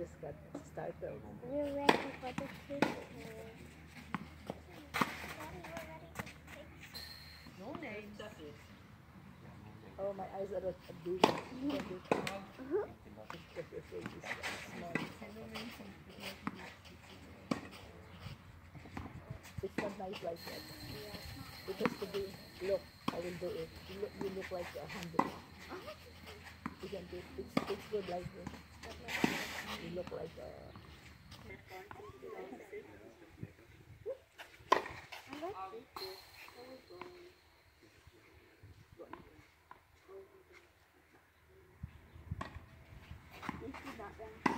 just got started. We're ready for the picture. No names. Oh, my eyes are big. Because your face is small. It's not nice like that. It has to be, look, I will do it. You look like 100. Isn't it? It's good like this. You look like You see that one?